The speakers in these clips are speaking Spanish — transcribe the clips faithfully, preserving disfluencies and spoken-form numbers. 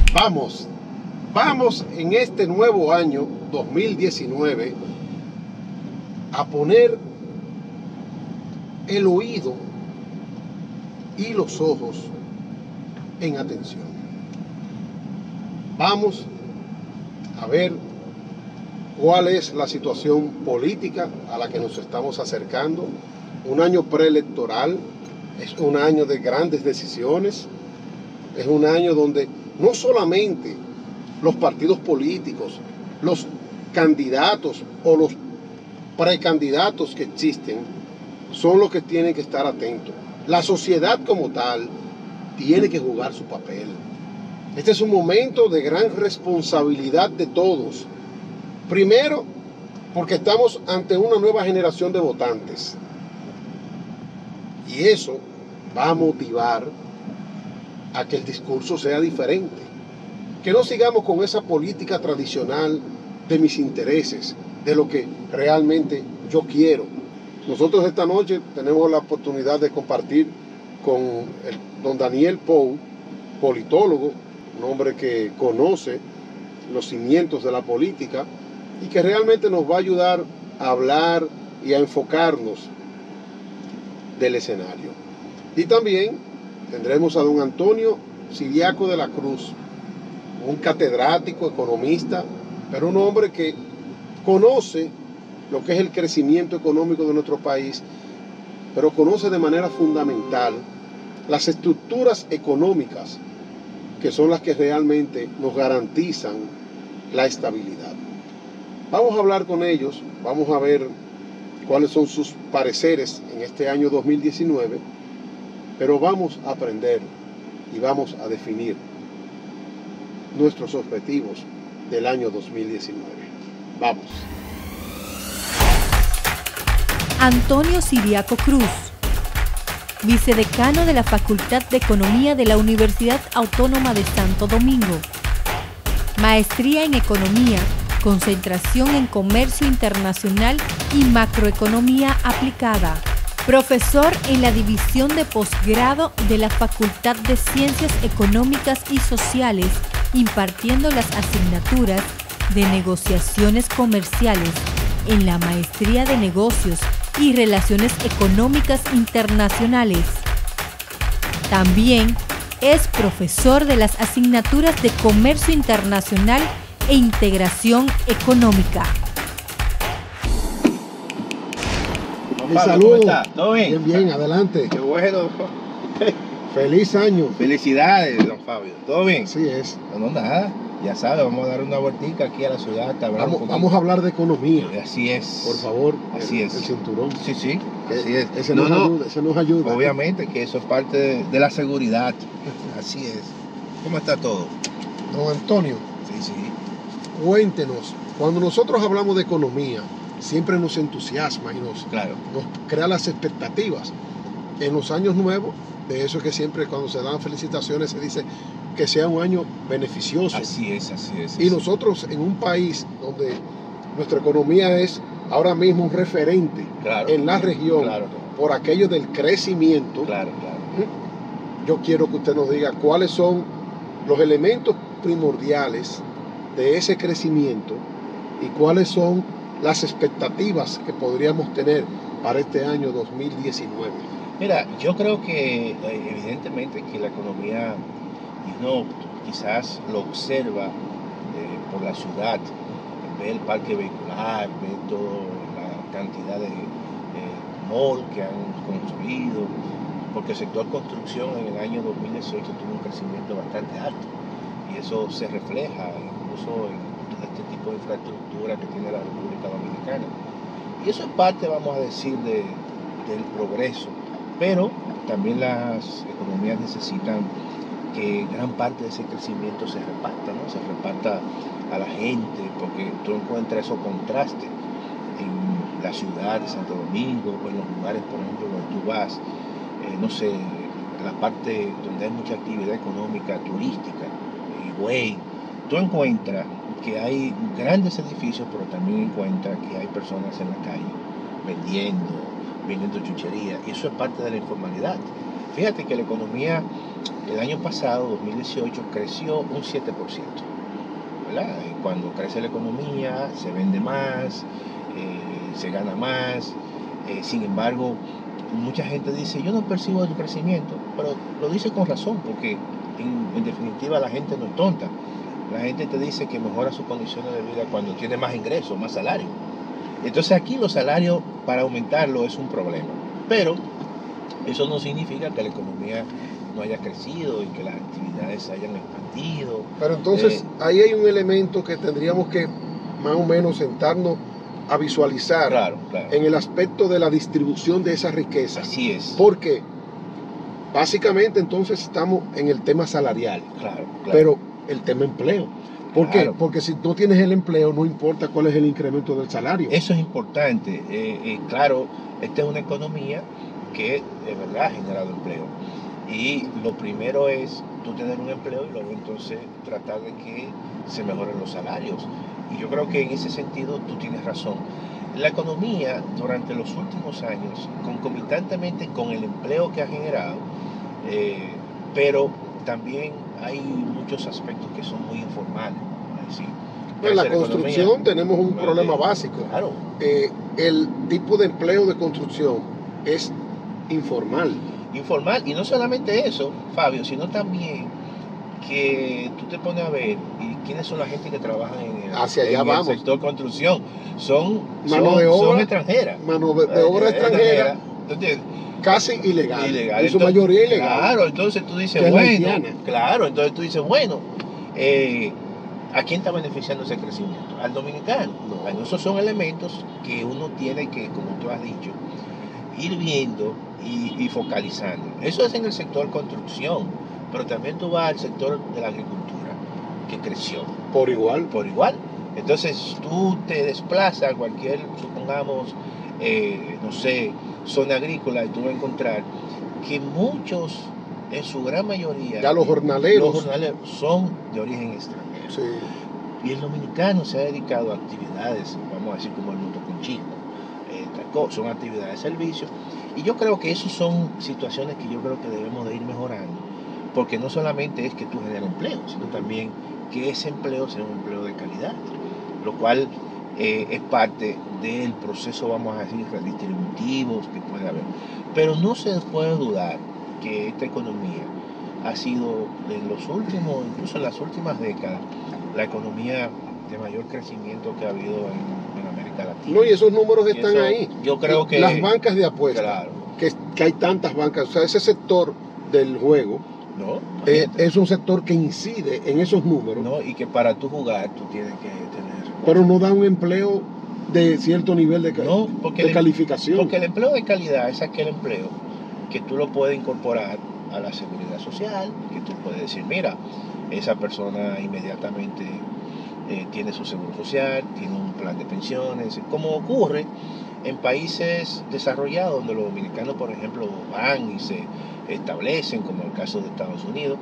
Vamos, vamos en este nuevo año dos mil diecinueve a poner el oído y los ojos en atención. Vamos a ver cuál es la situación política a la que nos estamos acercando. Un año preelectoral, es un año de grandes decisiones, es un año donde no solamente los partidos políticos, los candidatos o los precandidatos que existen son los que tienen que estar atentos. La sociedad como tal tiene que jugar su papel. Este es un momento de gran responsabilidad de todos. Primero, porque estamos ante una nueva generación de votantes. Y eso va a motivar a que el discurso sea diferente. Que no sigamos con esa política tradicional de mis intereses, de lo que realmente yo quiero. Nosotros esta noche tenemos la oportunidad de compartir con el don Daniel Pou, politólogo, un hombre que conoce los cimientos de la política y que realmente nos va a ayudar a hablar y a enfocarnos del escenario. Y también tendremos a don Antonio Siriaco de la Cruz, un catedrático, economista, pero un hombre que conoce lo que es el crecimiento económico de nuestro país, pero conoce de manera fundamental las estructuras económicas que son las que realmente nos garantizan la estabilidad. Vamos a hablar con ellos, vamos a ver cuáles son sus pareceres en este año dos mil diecinueve, pero vamos a aprender y vamos a definir nuestros objetivos del año dos mil diecinueve. Vamos. Antonio Siriaco Cruz, vicedecano de la Facultad de Economía de la Universidad Autónoma de Santo Domingo. Maestría en Economía, concentración en Comercio Internacional y Macroeconomía Aplicada. Profesor en la División de Posgrado de la Facultad de Ciencias Económicas y Sociales, impartiendo las asignaturas de Negociaciones Comerciales en la Maestría de Negocios y Relaciones Económicas Internacionales. También es profesor de las asignaturas de Comercio Internacional e Integración Económica. Salud. ¿Cómo está? ¿Todo bien? Bien, bien, adelante. Qué bueno. Feliz año. Felicidades, don Fabio. ¿Todo bien? Así es. No, no, nada. Ya sabe, vamos a dar una vueltica aquí a la ciudad. Vamos, vamos a hablar de economía. Así es. Por favor, así el, es. El cinturón. Sí, sí, así es. Ese no, nos, no. Ayuda, ese nos ayuda. Obviamente que eso es parte de, de la seguridad. Así es. ¿Cómo está todo? Don Antonio. Sí, sí. Cuéntenos, cuando nosotros hablamos de economía, siempre nos entusiasma y nos, claro. nos crea las expectativas. En los años nuevos, de eso que siempre cuando se dan felicitaciones se dice que sea un año beneficioso. Así es, así es. Y así. nosotros en un país donde nuestra economía es ahora mismo un referente claro. en la región claro. por aquello del crecimiento, claro, claro. yo quiero que usted nos diga cuáles son los elementos primordiales de ese crecimiento y cuáles son las expectativas que podríamos tener para este año dos mil diecinueve. Mira, yo creo que evidentemente que la economía, uno quizás lo observa eh, por la ciudad, ve el parque vehicular, ve toda la cantidad de eh, mall que han construido, porque el sector construcción en el año dos mil dieciocho tuvo un crecimiento bastante alto y eso se refleja incluso en todo este tipo de infraestructura que tiene la República Dominicana. Y eso es parte, vamos a decir, de, del progreso, pero también las economías necesitan que gran parte de ese crecimiento se reparta, ¿no? Se reparta a la gente, porque tú encuentras esos contrastes en la ciudad de Santo Domingo o en los lugares, por ejemplo, donde tú vas, eh, no sé, la parte donde hay mucha actividad económica, turística, Higüey, tú encuentras que hay grandes edificios, pero también encuentras que hay personas en la calle vendiendo, vendiendo chuchería, y eso es parte de la informalidad. fíjate que la economía el año pasado, dos mil dieciocho, creció un siete por ciento. ¿Verdad? Cuando crece la economía, se vende más, eh, se gana más. Eh, sin embargo, mucha gente dice, yo no percibo el crecimiento, pero lo dice con razón, porque en, en definitiva la gente no es tonta. La gente te dice que mejora sus condiciones de vida cuando tiene más ingresos, más salario. Entonces aquí los salarios, para aumentarlo, es un problema. Pero eso no significa que la economía no haya crecido y que las actividades se hayan expandido. Pero entonces Eh, ahí hay un elemento que tendríamos que más o menos sentarnos a visualizar claro, claro. en el aspecto de la distribución de esa riqueza. Así es. Porque básicamente entonces estamos en el tema salarial, Claro, claro. pero el tema empleo. ¿Por Claro. qué? Porque si no tienes el empleo, no importa cuál es el incremento del salario. Eso es importante. Eh, eh, claro, esta es una economía que de verdad ha generado empleo. Y lo primero es tú tener un empleo y luego entonces tratar de que se mejoren los salarios. Y yo creo que en ese sentido tú tienes razón. La economía durante los últimos años, concomitantemente con el empleo que ha generado, eh, pero también hay muchos aspectos que son muy informales. Es decir, En la hacer construcción economía, tenemos un bueno, problema eh, básico. Claro. Eh, el tipo de empleo de construcción es informal. Informal, y no solamente eso, Fabio, sino también que tú te pones a ver y quiénes son la gente que trabajan en el, Hacia allá en el vamos. sector construcción. Son, Mano son, de obra, son extranjeras. Mano de, de Eh, obra eh, extranjera, ¿tú entiendes? casi ilegal. Ilegal. En su Entonces, mayoría ilegal. Claro, entonces tú dices, Que es la bueno, haitiana. claro, entonces tú dices, bueno, eh, ¿a quién está beneficiando ese crecimiento? Al dominicano. No. Bueno, esos son elementos que uno tiene que, como tú has dicho, ir viendo y, y focalizando. Eso es en el sector construcción, pero también tú vas al sector de la agricultura, que creció Por igual. por igual. Entonces tú te desplazas a cualquier, supongamos, eh, no sé, zona agrícola y tú vas a encontrar que muchos, en su gran mayoría, Ya los jornaleros. los jornaleros son de origen extranjero. Sí. Y el dominicano se ha dedicado a actividades, vamos a decir como el motoconchismo, eh, taco- son actividades de servicio. Y yo creo que esas son situaciones que yo creo que debemos de ir mejorando, porque no solamente es que tú generes empleo, sino también que ese empleo sea un empleo de calidad, lo cual eh, es parte del proceso, vamos a decir, redistributivo que puede haber. Pero no se puede dudar que esta economía ha sido en los últimos, incluso en las últimas décadas, la economía de mayor crecimiento que ha habido en, en América Latina. No, y esos números Y están eso, ahí. yo creo que Las bancas de apuestas, claro, que, que hay tantas bancas, o sea, ese sector del juego ¿no? eh, Imagínate, es un sector que incide en esos números, ¿no? Y que para tú jugar tú tienes que tener... pero no da un empleo de cierto nivel de, ca- No, porque de el- calificación. Porque el empleo de calidad es aquel empleo que tú lo puedes incorporar a la seguridad social, que tú puedes decir, mira, esa persona inmediatamente eh, tiene su seguro social, tiene un plan de pensiones, como ocurre en países desarrollados donde los dominicanos, por ejemplo, van y se establecen, como el caso de Estados Unidos.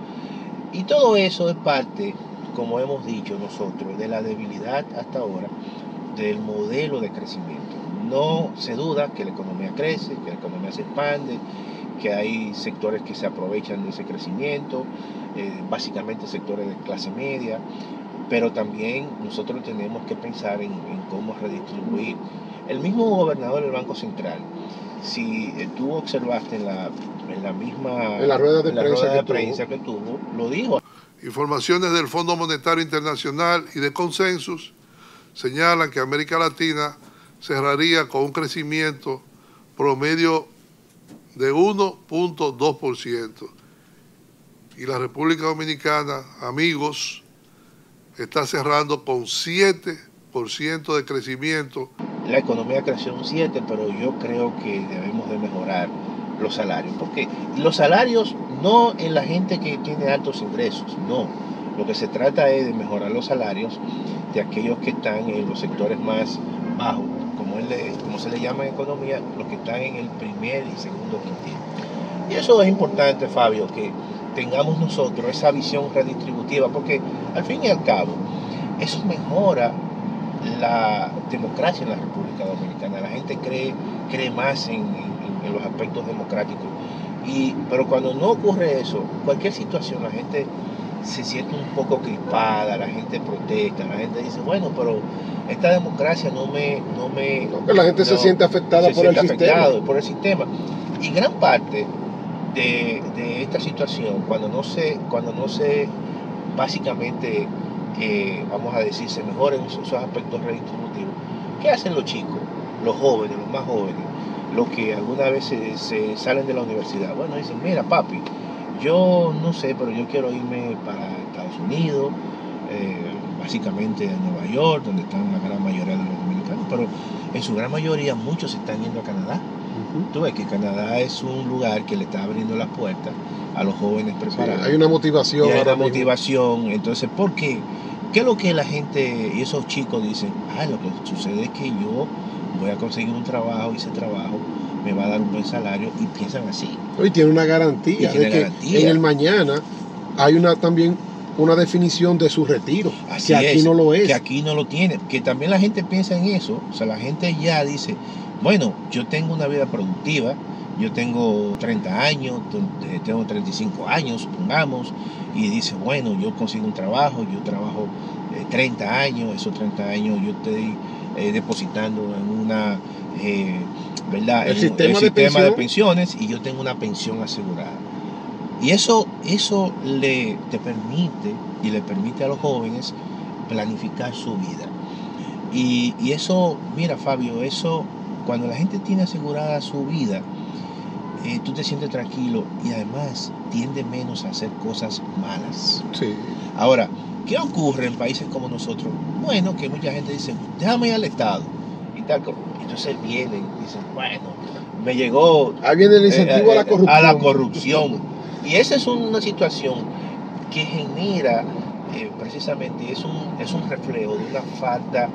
Y todo eso es parte, como hemos dicho nosotros, de la debilidad hasta ahora del modelo de crecimiento. No se duda que la economía crece, que la economía se expande, que hay sectores que se aprovechan de ese crecimiento, eh, básicamente sectores de clase media, pero también nosotros tenemos que pensar en, en cómo redistribuir. El mismo gobernador del Banco Central, si eh, tú observaste en la, en la misma En la rueda de en la prensa rueda de que tuvo. prensa que tuvo, lo dijo. Informaciones del Fondo Monetario Internacional y de Consensus señalan que América Latina cerraría con un crecimiento promedio de uno punto dos por ciento. Y la República Dominicana, amigos, está cerrando con siete por ciento de crecimiento. La economía creció un siete, pero yo creo que debemos de mejorar los salarios. Porque los salarios no en la gente que tiene altos ingresos, no. Lo que se trata es de mejorar los salarios de aquellos que están en los sectores más bajos, como, él le- como se le llama en economía, los que están en el primer y segundo quintil. Y eso es importante, Fabio, que tengamos nosotros esa visión redistributiva, porque al fin y al cabo, eso mejora la democracia en la República Dominicana. La gente cree, cree más en, en- en los aspectos democráticos. Y, pero cuando no ocurre eso, cualquier situación, la gente se siente un poco crispada, la gente protesta, la gente dice, bueno, pero esta democracia no me... No me no, la gente no, se siente afectada se por, siente el afectado por el sistema. Y gran parte de, de esta situación, cuando no se, cuando no se básicamente, eh, vamos a decir, se mejoren esos aspectos redistributivos, ¿qué hacen los chicos, los jóvenes, los más jóvenes, los que alguna vez se, se salen de la universidad? Bueno, dicen, mira papi, yo no sé, pero yo quiero irme para Estados Unidos, eh, básicamente a Nueva York, donde están la gran mayoría de los dominicanos, pero en su gran mayoría muchos se están yendo a Canadá. Uh-huh. Tú ves que Canadá es un lugar que le está abriendo las puertas a los jóvenes preparados. Sí, hay una motivación. Y hay una mismo. motivación. Entonces, ¿por qué? ¿Qué es lo que la gente y esos chicos dicen? Ah, lo que sucede es que yo voy a conseguir un trabajo y ese trabajo me va a dar un buen salario, y piensan así. Y tiene una garantía tiene de que garantía. En el mañana hay una también una definición de su retiro, así que aquí es, no lo es. Que aquí no lo tiene, que también la gente piensa en eso. O sea, la gente ya dice, bueno, yo tengo una vida productiva, yo tengo treinta años, tengo treinta y cinco años, pongamos, y dice, bueno, yo consigo un trabajo, yo trabajo eh, treinta años, esos treinta años yo estoy eh, depositando en una, eh, ¿verdad? El en sistema, un, el de, sistema pensión. de pensiones, y yo tengo una pensión asegurada. Y eso, eso le, te permite, y le permite a los jóvenes planificar su vida. Y, y eso, mira Fabio, eso, cuando la gente tiene asegurada su vida, eh, tú te sientes tranquilo, y además tiende menos a hacer cosas malas. Sí. Ahora, ¿qué ocurre en países como nosotros? Bueno, que mucha gente dice, déjame ir al Estado, y tal. Entonces vienen y dicen, bueno, me llegó... Ahí viene el incentivo eh, a la corrupción. A la corrupción. Y esa es una situación que genera, eh, precisamente, es un, es un reflejo de una falta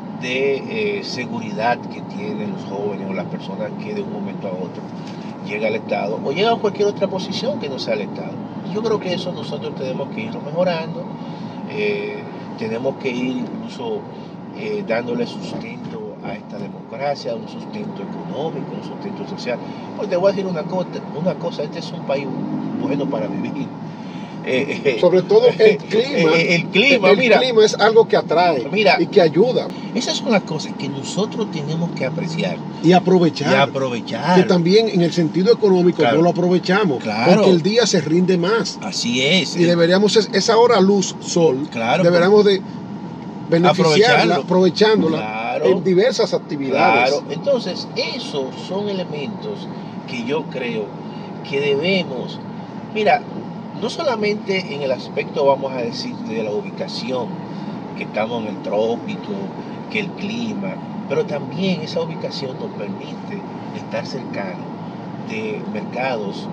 de eh, seguridad que tienen los jóvenes o las personas que de un momento a otro llega al Estado o llega a cualquier otra posición que no sea el Estado. Yo creo que eso nosotros tenemos que irlo mejorando, eh, tenemos que ir incluso eh, dándole sustento a esta democracia, un sustento económico, un sustento social. Pues te voy a decir una cosa, una cosa, este es un país bueno para vivir. Eh, eh, Sobre todo el clima. Eh, el clima, el mira. El clima es algo que atrae, mira, y que ayuda. Esas son las cosas que nosotros tenemos que apreciar. Y aprovechar. Y aprovechar. Que también en el sentido económico claro. no lo aprovechamos. Claro. Porque el día se rinde más. Así es. Y deberíamos, esa hora luz, sol, claro, deberíamos de beneficiarla, aprovecharlo. aprovechándola claro. en diversas actividades. Claro. Entonces, esos son elementos que yo creo que debemos, mira, no solamente en el aspecto, vamos a decir, de la ubicación, que estamos en el trópico, que el clima, pero también esa ubicación nos permite estar cercanos de mercados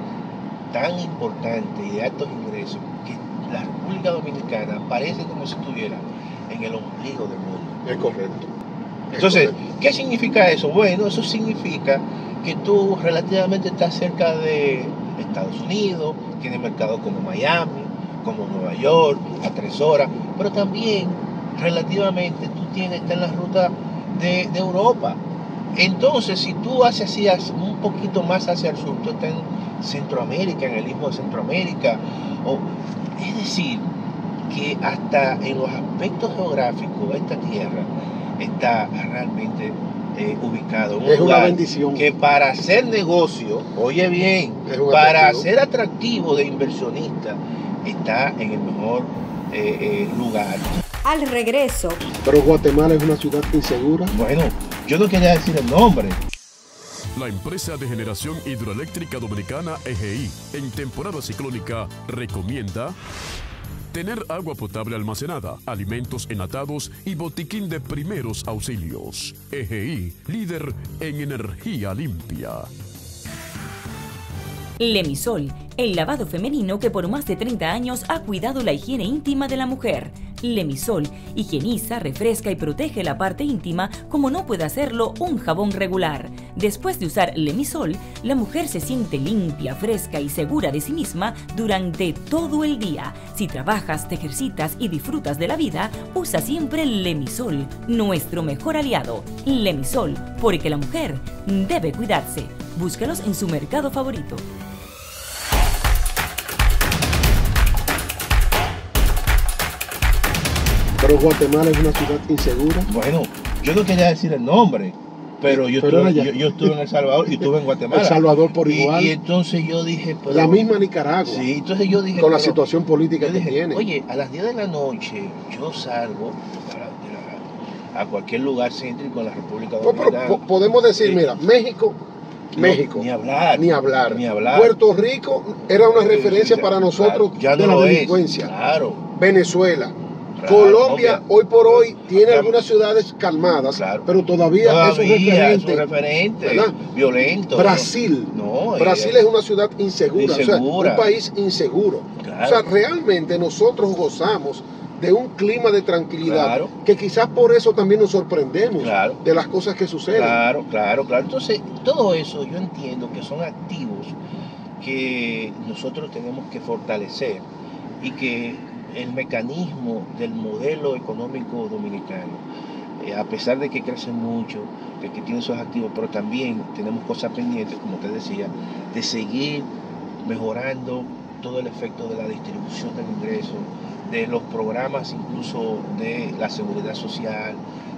tan importantes y de altos ingresos que la República Dominicana parece como si estuviera en el ombligo del mundo. Es correcto. Es Entonces, correcto. ¿qué significa eso? Bueno, eso significa que tú relativamente estás cerca de Estados Unidos, tienes mercados como Miami, como Nueva York, a tres horas, pero también relativamente tú tienes, estás en la ruta de, de Europa. Entonces, si tú haces así un poquito más hacia el sur, tú estás en Centroamérica, en el istmo de Centroamérica, o, es decir, que hasta en los aspectos geográficos esta tierra está realmente eh, ubicado en un es lugar una bendición que para hacer negocio, oye bien, para ser atractivo de inversionista, está en el mejor eh, eh, lugar. Al regreso. Pero Guatemala es una ciudad insegura. Bueno, yo no quería decir el nombre. La empresa de generación hidroeléctrica dominicana E G I, en temporada ciclónica, recomienda tener agua potable almacenada, alimentos enlatados y botiquín de primeros auxilios. E G I, líder en energía limpia. Lemisol, el lavado femenino que por más de treinta años ha cuidado la higiene íntima de la mujer. Lemisol higieniza, refresca y protege la parte íntima como no puede hacerlo un jabón regular. Después de usar Lemisol, la mujer se siente limpia, fresca y segura de sí misma durante todo el día. Si trabajas, te ejercitas y disfrutas de la vida, usa siempre Lemisol, nuestro mejor aliado. Lemisol, porque la mujer debe cuidarse. Búscalos en su mercado favorito. Pero Guatemala es una ciudad insegura. Bueno, yo no quería decir el nombre, pero yo, Pero estuve, yo, yo estuve en El Salvador y estuve en Guatemala. El Salvador por y, igual. Y entonces yo dije... Pero, la misma Nicaragua. Sí, entonces yo dije... Con la pero, situación política que dije, tiene. Oye, a las diez de la noche yo salgo a, a cualquier lugar céntrico en la República Dominicana. Pues, podemos decir, sí. mira, México... México. Ni hablar. Ni hablar. Ni hablar. Puerto Rico era una referencia sí, para nosotros claro, ya de no la lo delincuencia. Es, claro. Venezuela. Claro, Colombia, obvio. hoy por hoy, tiene Claro. algunas ciudades calmadas, Claro. pero todavía, todavía es un referente. Es un referente ¿verdad? Violento. Brasil. No, Brasil es, es una ciudad insegura, insegura. O sea, un país inseguro. Claro. O sea, realmente nosotros gozamos de un clima de tranquilidad Claro. que quizás por eso también nos sorprendemos Claro. de las cosas que suceden. Claro, claro, claro. Entonces, todo eso yo entiendo que son activos que nosotros tenemos que fortalecer y que el mecanismo del modelo económico dominicano, eh, a pesar de que crece mucho, de que tiene esos activos, pero también tenemos cosas pendientes, como te decía, de seguir mejorando todo el efecto de la distribución del ingreso, de los programas incluso de la seguridad social,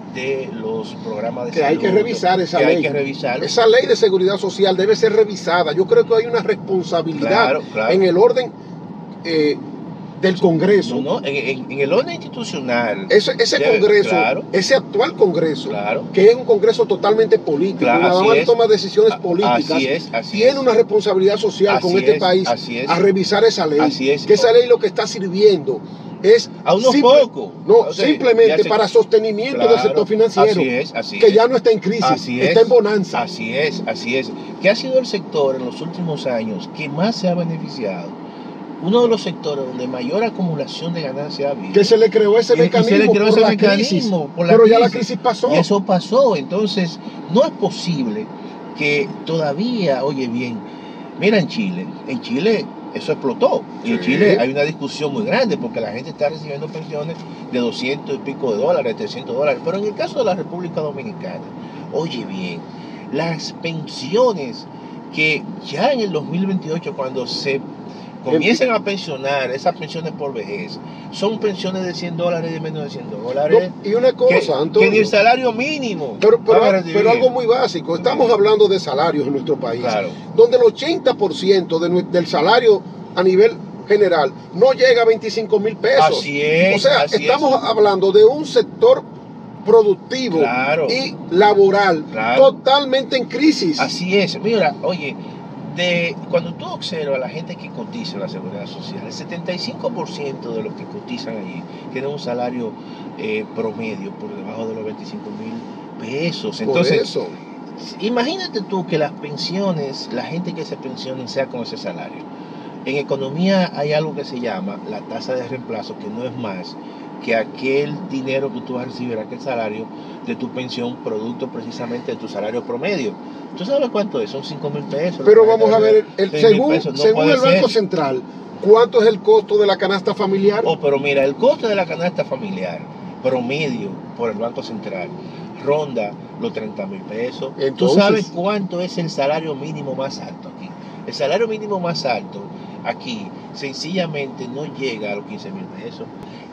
de los programas de que hay salud, que revisar esa que ley. hay que revisar. Esa ley de seguridad social debe ser revisada. Yo creo que hay una responsabilidad Claro, claro. en el orden eh, del Congreso. No, no, en, en- en el orden institucional. Ese, ese debe- Congreso, claro, ese actual Congreso, claro. que es un Congreso totalmente político, Claro, nada así más es. toma decisiones A- políticas, así es, así tiene es. una responsabilidad social Así con este es, país así es. a revisar esa ley. Así es. Que esa ley lo que está sirviendo es A unos simple- pocos. no, O sea, simplemente ya se- para sostenimiento Claro, del sector financiero, así es, así que es. ya no está en crisis, Así está es. en bonanza. Así es, así es. Que ha sido el sector en los últimos años que más se ha beneficiado. Uno de los sectores donde mayor acumulación de ganancias ha habido. Que se le creó ese Y- y mecanismo, se le creó por, ese la mecanismo crisis, por la pero ya la crisis. crisis pasó. Y eso pasó. Entonces, no es posible que todavía, oye bien, mira en Chile, en Chile eso explotó. Y en Sí. Chile hay una discusión muy grande porque la gente está recibiendo pensiones de doscientos y pico de dólares, trescientos dólares. Pero en el caso de la República Dominicana, oye bien, las pensiones que ya en el dos mil veintiocho, cuando se comiencen a pensionar, esas pensiones por vejez, son pensiones de cien dólares y de menos de cien dólares. No, y una que, cosa, Antonio, que ni el salario mínimo. pero, pero, va a recibir. pero algo muy básico, estamos hablando de salarios en nuestro país, Claro. donde el ochenta por ciento de nue- del salario a nivel general no llega a veinticinco mil pesos. Así es, O sea, así estamos es. hablando de un sector productivo Claro. y laboral Claro. totalmente en crisis. Así es. Mira, oye, de, cuando tú observas a la gente que cotiza en la Seguridad Social, el setenta y cinco por ciento de los que cotizan allí tienen un salario eh, promedio por debajo de los veinticinco mil pesos. Por Entonces, eso. imagínate tú que las pensiones, la gente que se pensione sea con ese salario. En economía hay algo que se llama la tasa de reemplazo, que no es más que aquel dinero que tú vas a recibir, aquel salario de tu pensión, producto precisamente de tu salario promedio. ¿Tú sabes cuánto es? Son cinco mil pesos. Pero vamos a ver, el, seis mil según, pesos. No según puede el Banco ser. Central, ¿cuánto es el costo de la canasta familiar? Oh, pero mira, el costo de la canasta familiar promedio por el Banco Central ronda los treinta mil pesos. ¿Tú Entonces- sabes cuánto es el salario mínimo más alto aquí? El salario mínimo más alto aquí sencillamente no llega a los quince mil pesos.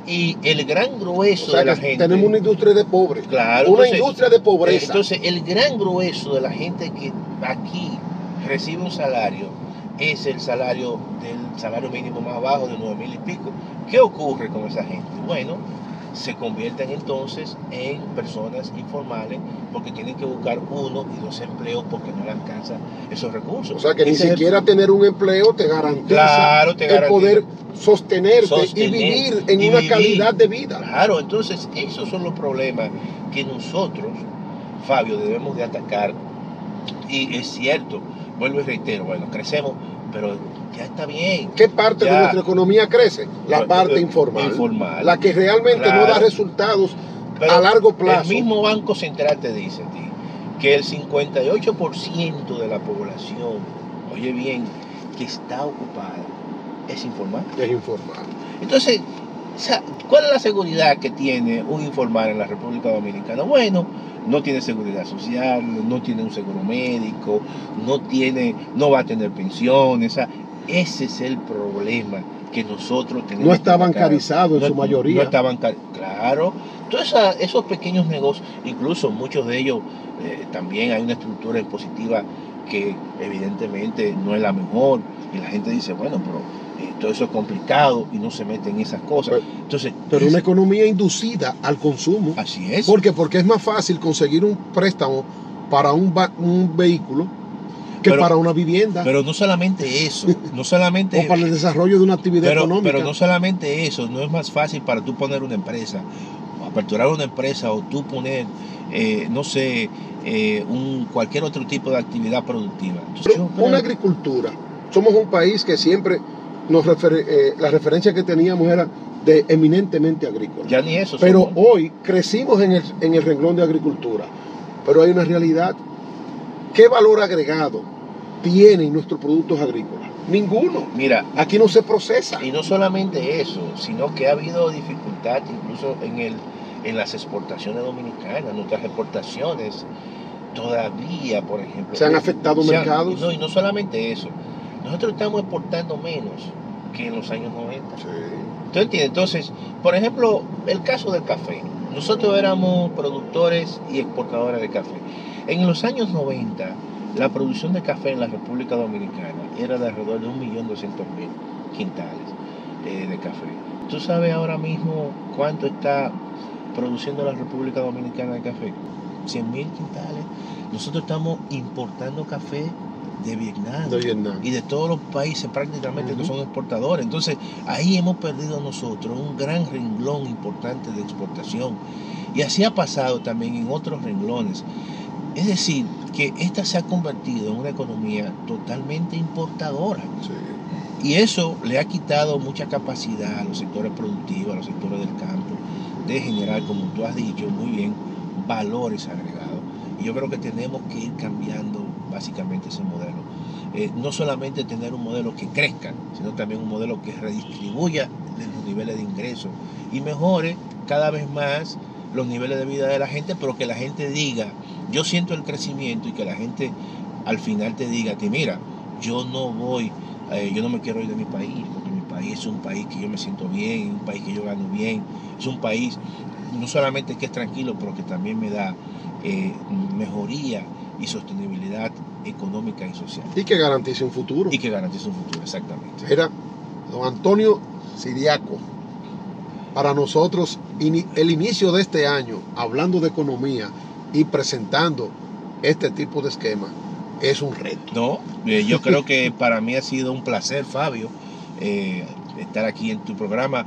Y el gran grueso O sea, de la que gente... tenemos una industria de pobres. Claro, Una entonces- industria de pobreza. Entonces, el gran grueso de la gente que aquí recibe un salario es el salario del salario mínimo más bajo de nueve mil y pico. ¿Qué ocurre con esa gente? Bueno, se convierten entonces en personas informales porque tienen que buscar uno y dos empleos porque no le alcanzan esos recursos. O sea que ni Ese es el- siquiera tener un empleo te garantiza, Claro, te el garantiza. poder sostenerte Sostener y vivir en y una vivir. calidad de vida. Claro, entonces esos son los problemas que nosotros, Fabio, debemos de atacar. Y es cierto, vuelvo y reitero, bueno, crecemos, pero ya está bien. ¿Qué parte Ya. de nuestra economía crece? La Pero, parte eh, informal, informal. la que realmente no Claro. da resultados Pero a largo plazo. El mismo Banco Central te dice a ti que el cincuenta y ocho por ciento de la población, oye bien, que está ocupada es informal. Es informal. Entonces, o sea, ¿cuál es la seguridad que tiene un informal en la República Dominicana? Bueno, no tiene seguridad social, no tiene un seguro médico, no tiene, no va a tener pensiones. O sea, ese es el problema que nosotros tenemos. No está bancarizado en no, su mayoría. No está bancarizado, claro. Todos esos pequeños negocios, incluso muchos de ellos, eh, también hay una estructura impositiva que evidentemente no es la mejor. Y la gente dice, bueno, pero eh, todo eso es complicado y no se mete en esas cosas. Pero, Entonces, pero es, una economía inducida al consumo. Así es. ¿Por qué? Porque es más fácil conseguir un préstamo para un, un vehículo que pero, para una vivienda. Pero no solamente eso, no solamente o para el desarrollo de una actividad pero, económica. Pero no solamente eso, no es más fácil para tú poner una empresa, o aperturar una empresa, o tú poner, eh, no sé, eh, un, cualquier otro tipo de actividad productiva. Entonces, pero, yo, una agricultura. Somos un país que siempre nos refer, eh, la referencia que teníamos era de eminentemente agrícola. Ya ni eso. Pero somos. hoy crecimos en el, en el renglón de agricultura. Pero hay una realidad. ¿Qué valor agregado tienen nuestros productos agrícolas? Ninguno. Mira, aquí no se procesa. Y no solamente eso, sino que ha habido dificultad incluso en, el, en las exportaciones dominicanas. Nuestras exportaciones todavía, por ejemplo, se han afectado se mercados. Han, no, y no solamente eso. Nosotros estamos exportando menos que en los años noventa. Sí. ¿Tú entiendes? Entonces, por ejemplo, el caso del café. Nosotros éramos productores y exportadores de café. En los años noventa, la producción de café en la República Dominicana era de alrededor de un millón doscientos mil quintales eh, de café. ¿Tú sabes ahora mismo cuánto está produciendo la República Dominicana de café? cien mil quintales. Nosotros estamos importando café de Vietnam, de Vietnam y de todos los países prácticamente uh-huh. que son exportadores. Entonces ahí hemos perdido nosotros un gran renglón importante de exportación, y así ha pasado también en otros renglones. Es decir, que esta se ha convertido en una economía totalmente importadora. Sí. Y eso le ha quitado mucha capacidad a los sectores productivos, a los sectores del campo, de generar, como tú has dicho muy bien, valores agregados. Y yo creo que tenemos que ir cambiando básicamente ese modelo. Eh, no solamente tener un modelo que crezca, sino también un modelo que redistribuya los niveles de ingresos y mejore cada vez más los niveles de vida de la gente, pero que la gente diga, yo siento el crecimiento, y que la gente al final te diga, que mira, yo no voy, eh, yo no me quiero ir de mi país, porque mi país es un país que yo me siento bien, un país que yo gano bien, es un país no solamente que es tranquilo, pero que también me da eh, mejoría y sostenibilidad económica y social. Y que garantice un futuro. Y que garantice un futuro, exactamente. Era don Antonio Siriaco. Para nosotros, el inicio de este año, hablando de economía y presentando este tipo de esquema, es un reto. No, eh, yo creo que para mí ha sido un placer, Fabio, eh, estar aquí en tu programa,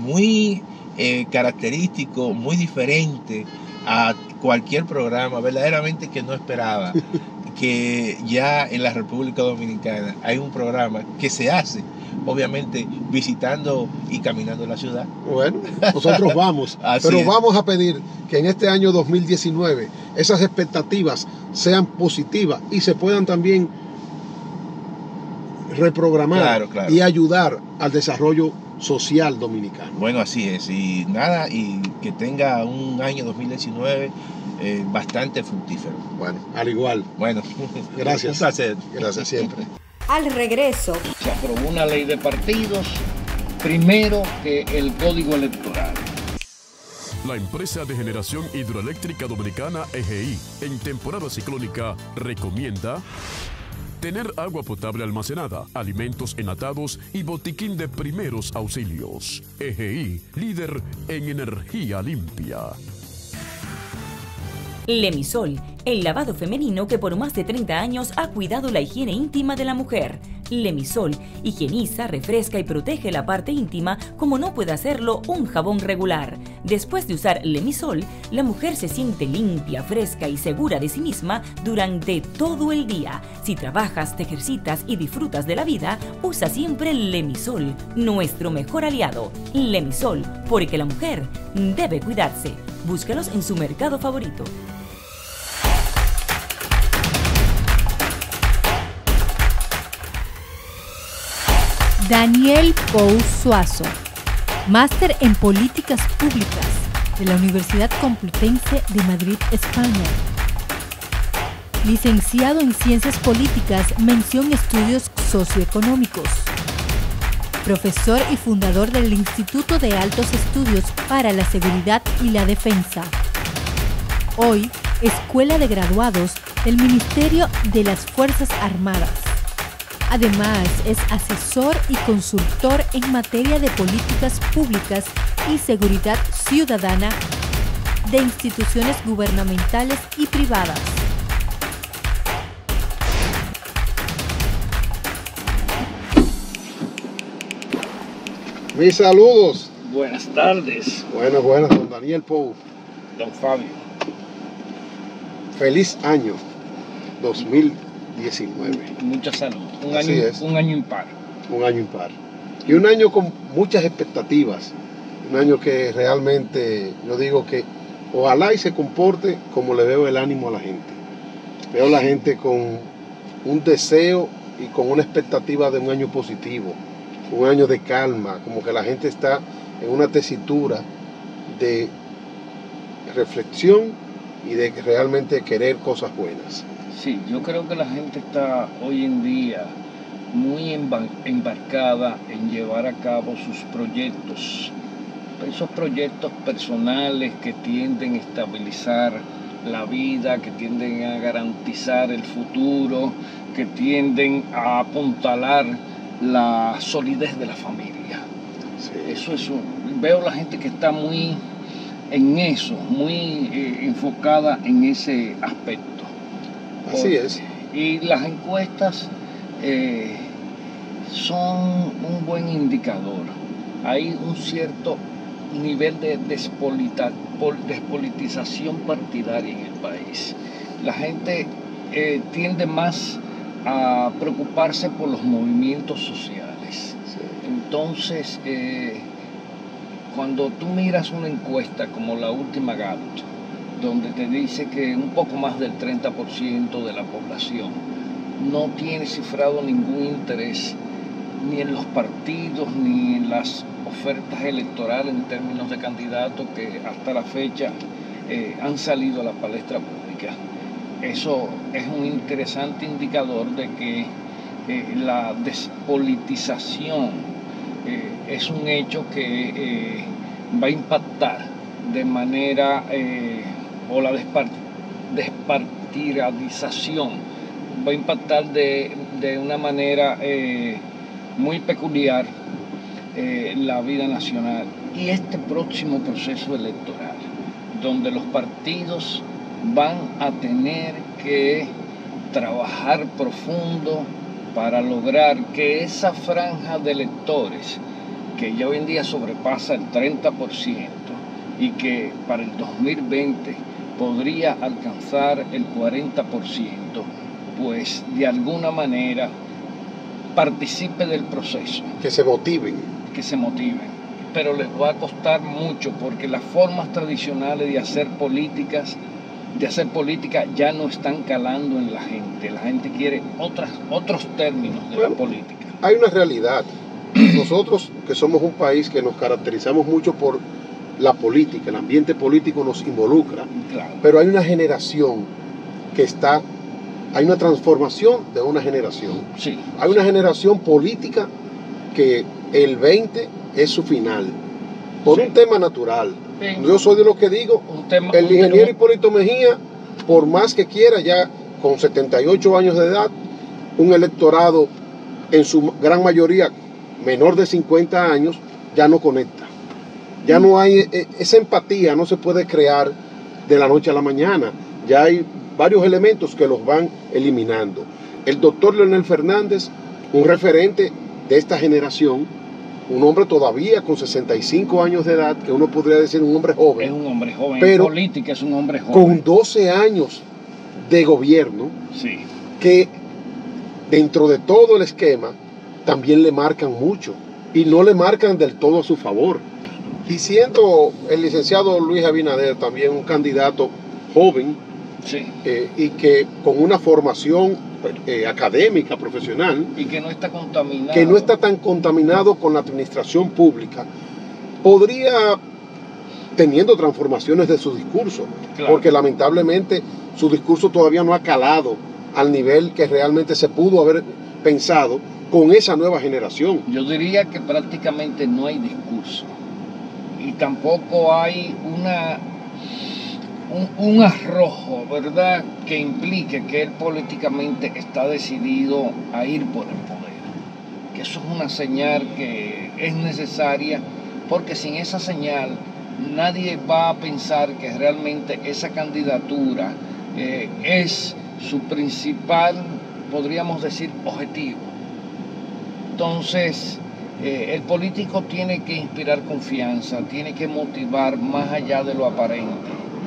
muy eh, característico, muy diferente a cualquier programa, verdaderamente que no esperaba que ya en la República Dominicana hay un programa que se hace, obviamente visitando y caminando la ciudad. Bueno, nosotros vamos, pero es. Vamos a pedir que en este año dos mil diecinueve esas expectativas sean positivas y se puedan también reprogramar claro, claro. y ayudar al desarrollo social dominicano. Bueno, así es, y nada, y que tenga un año dos mil diecinueve eh, bastante fructífero. Bueno, al igual. Bueno, gracias. Un placer. Gracias siempre. Al regreso. Se aprobó una ley de partidos, primero que el Código Electoral. La empresa de generación hidroeléctrica dominicana E G I, en temporada ciclónica, recomienda tener agua potable almacenada, alimentos enlatados y botiquín de primeros auxilios. E G I, líder en energía limpia. Lemisol, el lavado femenino que por más de treinta años ha cuidado la higiene íntima de la mujer. Lemisol higieniza, refresca y protege la parte íntima como no puede hacerlo un jabón regular. Después de usar Lemisol, la mujer se siente limpia, fresca y segura de sí misma durante todo el día. Si trabajas, te ejercitas y disfrutas de la vida, usa siempre Lemisol, nuestro mejor aliado. Lemisol, porque la mujer debe cuidarse. Búscalos en su mercado favorito. Daniel Pou Suazo, máster en Políticas Públicas de la Universidad Complutense de Madrid, España. Licenciado en Ciencias Políticas, mención Estudios Socioeconómicos. profesor y fundador del Instituto de Altos Estudios para la Seguridad y la Defensa. Hoy, Escuela de Graduados del Ministerio de las Fuerzas Armadas. Además, es asesor y consultor en materia de políticas públicas y seguridad ciudadana de instituciones gubernamentales y privadas. Mis saludos. Buenas tardes, Buenas, buenas, don Daniel Pou. don Fabio. Feliz año dos mil diecinueve. Mucha salud. Un Así año, es. un año impar. Un año impar. Y un año con muchas expectativas. Un año que realmente, yo digo que ojalá y se comporte como le veo el ánimo a la gente. Veo a la gente con un deseo y con una expectativa de un año positivo. Un año de calma, como que la gente está en una tesitura de reflexión y de realmente querer cosas buenas. Sí, yo creo que la gente está hoy en día muy embar- embarcada en llevar a cabo sus proyectos, esos proyectos personales que tienden a estabilizar la vida, que tienden a garantizar el futuro, que tienden a apuntalar la solidez de la familia. Sí. Eso es un, veo la gente que está muy en eso, muy eh, enfocada en ese aspecto. Así Porque- es. Y las encuestas eh, son un buen indicador. Hay un cierto nivel de despolita- pol- despolitización partidaria en el país. La gente eh, tiende más a preocuparse por los movimientos sociales. Sí. Entonces, eh, cuando tú miras una encuesta como la última Gallup, donde te dice que un poco más del treinta por ciento de la población no tiene cifrado ningún interés ni en los partidos ni en las ofertas electorales en términos de candidatos que hasta la fecha eh, han salido a la palestra pública. Eso es un interesante indicador de que eh, la despolitización eh, es un hecho que eh, va a impactar de manera, eh, o la despar- despartidarización va a impactar de, de una manera eh, muy peculiar eh, la vida nacional. Y este próximo proceso electoral, donde los partidos van a tener que trabajar profundo para lograr que esa franja de electores, que ya hoy en día sobrepasa el treinta por ciento y que para el dos mil veinte podría alcanzar el cuarenta por ciento, pues de alguna manera participe del proceso, Que se motiven. que se motiven. Pero les va a costar mucho porque las formas tradicionales de hacer políticas de hacer política ya no están calando en la gente. La gente quiere otras, otros términos de Bueno, la política. Hay una realidad. Nosotros, que somos un país que nos caracterizamos mucho por la política, el ambiente político nos involucra, Claro. pero hay una generación que está, hay una transformación de una generación. Sí. Hay una generación política que el veinte es su final, por Sí. un tema natural. Sí. Yo soy de los que digo, Un tema, el un- ingeniero un- Hipólito Mejía, por más que quiera, ya con setenta y ocho años de edad, un electorado en su gran mayoría menor de cincuenta años, ya no conecta. Ya no hay, eh, esa empatía no se puede crear de la noche a la mañana. Ya hay varios elementos que los van eliminando. El doctor Leonel Fernández, un referente de esta generación, un hombre todavía con sesenta y cinco años de edad, que uno podría decir un hombre joven, es un hombre joven. Pero en política es un hombre joven. con doce años de gobierno, Sí. que dentro de todo el esquema también le marcan mucho y no le marcan del todo a su favor. Y siendo el licenciado Luis Abinader también un candidato joven Sí. eh, y que con una formación eh, académica, profesional, Y que no está contaminado. que no está tan contaminado con la administración pública, podría, teniendo transformaciones de su discurso, Claro. porque lamentablemente su discurso todavía no ha calado al nivel que realmente se pudo haber pensado con esa nueva generación? Yo diría que prácticamente no hay discurso y tampoco hay una un, un arrojo, ¿verdad?, que implique que él políticamente está decidido a ir por el poder. Que eso es una señal que es necesaria, porque sin esa señal nadie va a pensar que realmente esa candidatura eh, es su principal, podríamos decir, objetivo. Entonces, eh, el político tiene que inspirar confianza, tiene que motivar más allá de lo aparente.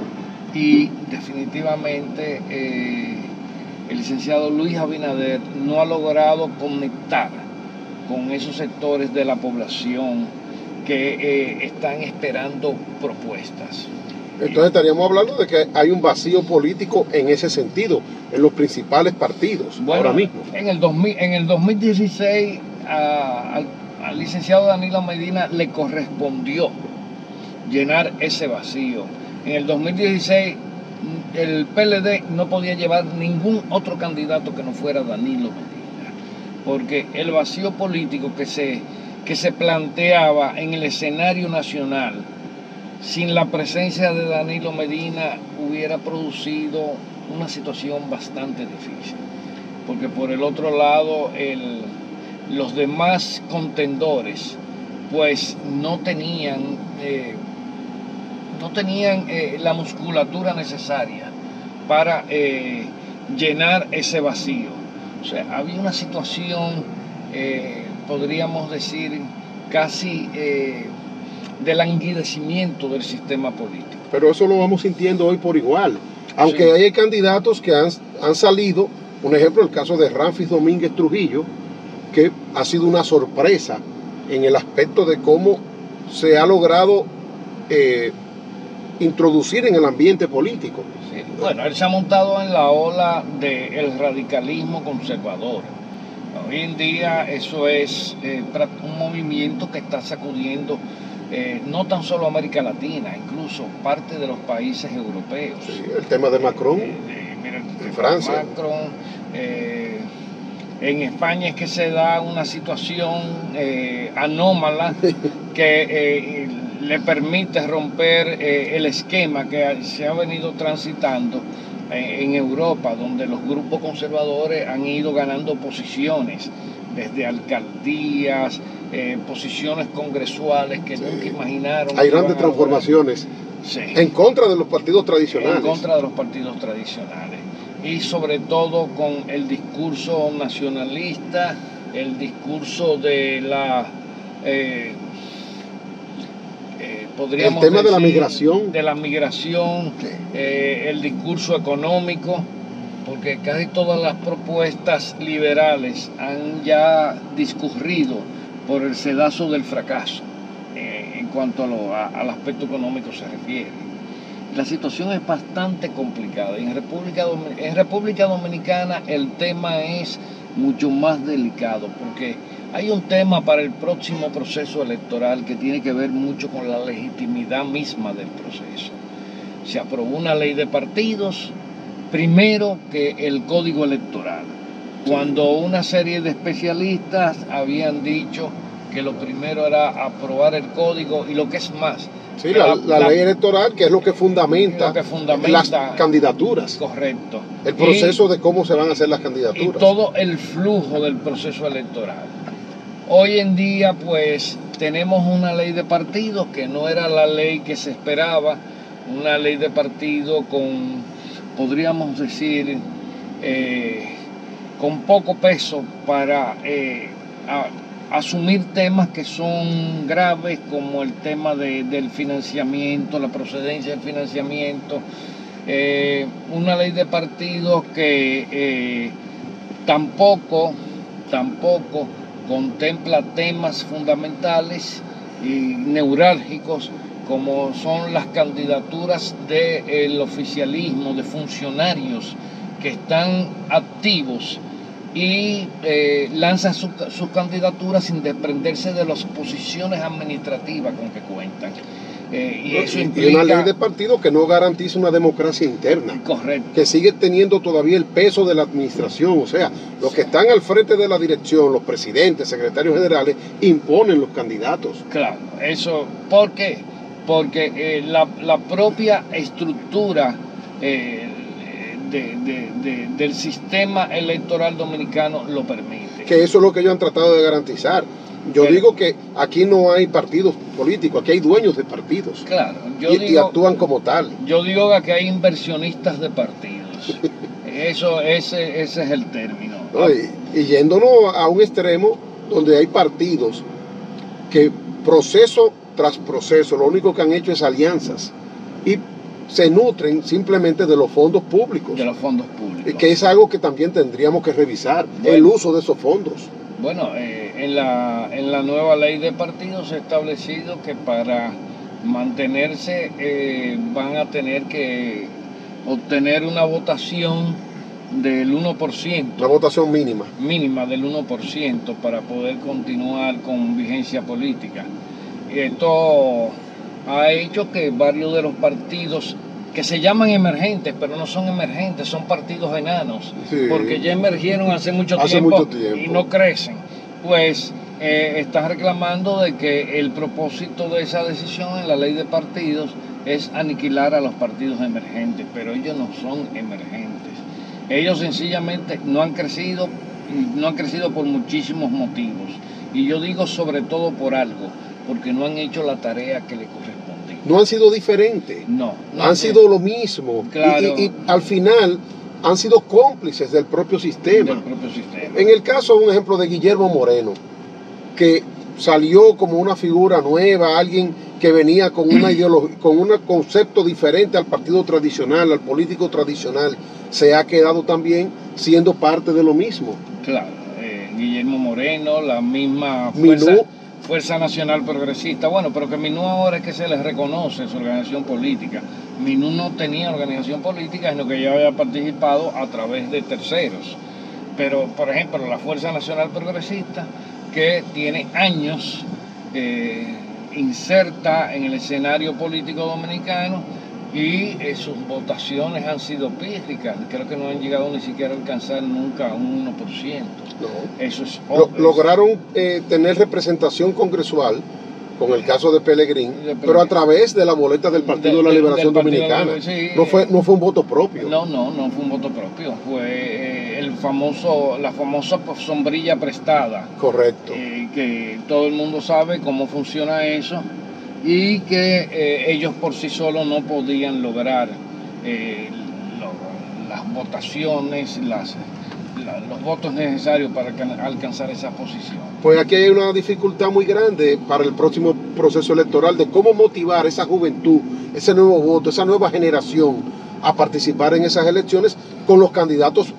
Y definitivamente eh, el licenciado Luis Abinader no ha logrado conectar con esos sectores de la población que eh, están esperando propuestas. Entonces estaríamos hablando de que hay un vacío político en ese sentido, en los principales partidos, bueno, ahora mismo. En el, dos mil, en el dos mil dieciséis a, al, al licenciado Danilo Medina le correspondió llenar ese vacío. En el dos mil dieciséis el P L D no podía llevar ningún otro candidato que no fuera Danilo Medina, porque el vacío político que se, que se planteaba en el escenario nacional sin la presencia de Danilo Medina hubiera producido una situación bastante difícil, porque por el otro lado el, los demás contendores pues no tenían eh, no tenían eh, la musculatura necesaria para eh, llenar ese vacío. O sea, había una situación, eh, podríamos decir, casi eh, de languidecimiento del sistema político. Pero eso lo vamos sintiendo hoy por igual. Aunque sí. Hay candidatos que han, han salido, un ejemplo, el caso de Ramfis Domínguez Trujillo, que ha sido una sorpresa en el aspecto de cómo se ha logrado eh, introducir en el ambiente político. Sí. Bueno, él se ha montado en la ola del radicalismo conservador. Hoy en día eso es eh, un movimiento que está sacudiendo eh, no tan solo América Latina, incluso parte de los países europeos. Sí, el tema de Macron, eh, eh, mira, en Francia. Macron, eh, en España es que se da una situación eh, anómala que eh, le permite romper eh, el esquema que se ha venido transitando eh, en Europa, donde los grupos conservadores han ido ganando posiciones, desde alcaldías, eh, posiciones congresuales que sí. nunca imaginaron. Hay grandes transformaciones sí. en contra de los partidos tradicionales. En contra de los partidos tradicionales. Y sobre todo con el discurso nacionalista, el discurso de la... Eh, eh, podríamos el tema decir, de la migración. De la migración, sí. eh, el discurso económico, porque casi todas las propuestas liberales han ya discurrido por el sedazo del fracaso eh, en cuanto a lo, a, al aspecto económico se refiere. La situación es bastante complicada. En República, en República Dominicana el tema es mucho más delicado, porque hay un tema para el próximo proceso electoral que tiene que ver mucho con la legitimidad misma del proceso. Se aprobó una ley de partidos, primero que el código electoral, cuando una serie de especialistas habían dicho que lo primero era aprobar el código y lo que es más. Sí, la, la, la ley electoral, que es lo que fundamenta, lo que fundamenta las candidaturas. Correcto. El proceso y, de cómo se van a hacer las candidaturas. Y todo el flujo del proceso electoral. Hoy en día, pues, tenemos una ley de partidos que no era la ley que se esperaba, una ley de partido con, podríamos decir, eh, con poco peso para eh, a, asumir temas que son graves, como el tema de, del financiamiento, la procedencia del financiamiento, eh, una ley de partidos que eh, tampoco, tampoco contempla temas fundamentales y neurálgicos como son las candidaturas del oficialismo, de funcionarios que están activos y eh, lanzan sus su candidaturas sin desprenderse de las posiciones administrativas con que cuentan. Eh, y eso y implica... una ley de partido que no garantiza una democracia interna. Correcto. Que sigue teniendo todavía el peso de la administración. O sea, los que están al frente de la dirección, los presidentes, secretarios generales, imponen los candidatos. Claro, eso, ¿por qué? Porque eh, la, la propia estructura eh, de, de, de, del sistema electoral dominicano lo permite. Que eso es lo que ellos han tratado de garantizar. Yo Pero, digo que aquí no hay partidos políticos, aquí hay dueños de partidos. Claro, yo y, digo, y actúan como tal. Yo digo que hay inversionistas de partidos. Eso, ese, ese es el término. No, y, y yéndonos a un extremo donde hay partidos que proceso tras proceso, lo único que han hecho es alianzas y se nutren simplemente de los fondos públicos. De los fondos públicos. Que es algo que también tendríamos que revisar, bueno, el uso de esos fondos. Bueno, eh, en, la, en la nueva ley de partidos se ha establecido que para mantenerse eh, van a tener que obtener una votación del uno por ciento. Una votación mínima. Mínima del uno por ciento para poder continuar con vigencia política. Y esto ha hecho que varios de los partidos que se llaman emergentes, pero no son emergentes, son partidos enanos, sí, porque ya emergieron hace mucho, hace tiempo, mucho tiempo y no crecen, pues eh, están reclamando de que el propósito de esa decisión en la ley de partidos es aniquilar a los partidos emergentes, pero ellos no son emergentes, ellos sencillamente no han crecido, no han crecido por muchísimos motivos, y yo digo sobre todo por algo, porque no han hecho la tarea que le corresponde. No han sido diferentes, no, no han sé. sido lo mismo, claro. y, y, y al final han sido cómplices del propio sistema. Del propio sistema. En el caso, un ejemplo de Guillermo Moreno, que salió como una figura nueva, alguien que venía con una ideología, con un concepto diferente al partido tradicional, al político tradicional, se ha quedado también siendo parte de lo mismo. Claro, eh, Guillermo Moreno, la misma fuerza, Minú, Fuerza Nacional Progresista, bueno, pero que Minú ahora es que se les reconoce su organización política. Minú no tenía organización política, sino que ya había participado a través de terceros. Pero, por ejemplo, la Fuerza Nacional Progresista, que tiene años eh, inserta en el escenario político dominicano y eh, sus votaciones han sido pírricas. Creo que no han llegado ni siquiera a alcanzar nunca un uno por ciento. No. Eso es Lo, lograron eh, tener representación congresual con el caso de Pelegrín, de pero a través de la boleta del Partido de, de la Liberación de, Dominicana. De, sí, no fue no fue un voto propio. No, no, no fue un voto propio. Fue eh, el famoso, la famosa sombrilla prestada. Correcto. Eh, que todo el mundo sabe cómo funciona eso y que eh, ellos por sí solos no podían lograr eh, lo, las votaciones, las los votos necesarios para alcanzar esa posición. Pues aquí hay una dificultad muy grande para el próximo proceso electoral de cómo motivar esa juventud, ese nuevo voto, esa nueva generación a participar en esas elecciones con los candidatos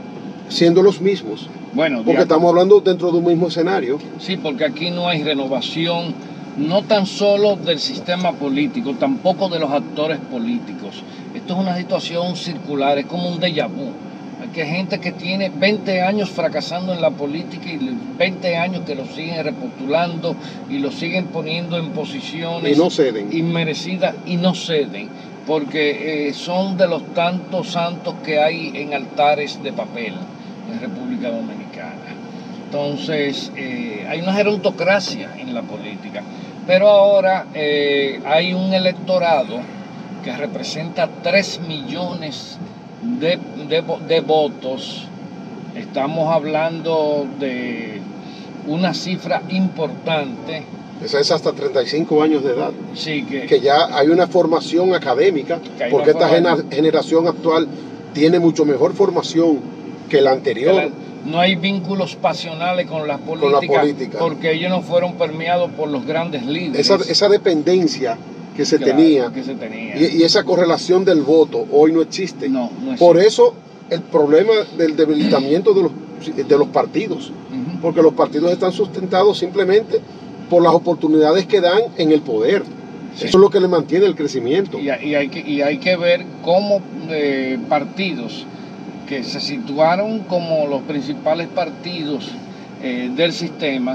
siendo los mismos. Bueno, porque estamos hablando dentro de un mismo escenario. Sí, porque aquí no hay renovación, no tan solo del sistema político, tampoco de los actores políticos. Esto es una situación circular, es como un déjà vu. Que hay gente que tiene veinte años fracasando en la política y veinte años que lo siguen repostulando y lo siguen poniendo en posiciones y no ceden. inmerecidas y no ceden, porque eh, son de los tantos santos que hay en altares de papel en República Dominicana. Entonces, eh, hay una gerontocracia en la política, pero ahora eh, hay un electorado que representa tres millones De, de, de votos. Estamos hablando de una cifra importante. Esa es hasta treinta y cinco años de edad. Sí, que, que ya hay una formación académica, porque esta formación. generación actual tiene mucho mejor formación que la anterior. Que la, no hay vínculos pasionales con la, política, con la política, porque ellos no fueron permeados por los grandes líderes. Esa, esa dependencia que se, claro, tenía, que se tenía. Y, y esa correlación del voto hoy no existe. No, no existe. Por eso el problema del debilitamiento de los, de los partidos, uh-huh. porque los partidos están sustentados simplemente por las oportunidades que dan en el poder. Sí. Eso es lo que le mantiene el crecimiento. Y, y, hay, que, y hay que ver cómo eh, partidos que se situaron como los principales partidos eh, del sistema